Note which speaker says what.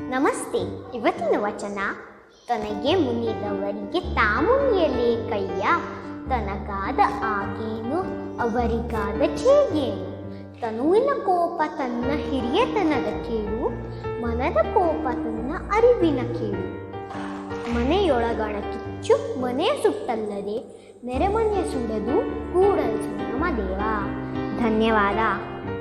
Speaker 1: ನಮಸ್ತೆ. ಇವತ್ತಿನ ವಚನ ತನಗೆ ಮುನಿದವರಿಗೆ ತಾಮುನಿಯಲೇಕಯ್ಯ, ತನಗಾದ ಆಗೇನು ಅವರಿಗಾದ ಚೇಗೇನು. ತನುವಿನ ಕೋಪ ತನ್ನ ಹಿರಿಯತನದ ಕೇಳು, ಮನದ ಕೋಪ ತನ್ನ ಅರಿವಿನ ಕೇಳು. ಮನೆಯೊಳಗಣ ಕಿಚ್ಚು ಮನೆಯ ಸುಟ್ಟಲ್ಲದೆ, ನೆರೆಮನೆಯ ಸುಡದು ಕೂಡಲು ಸಂಗಮ ದೇವ. ಧನ್ಯವಾದ.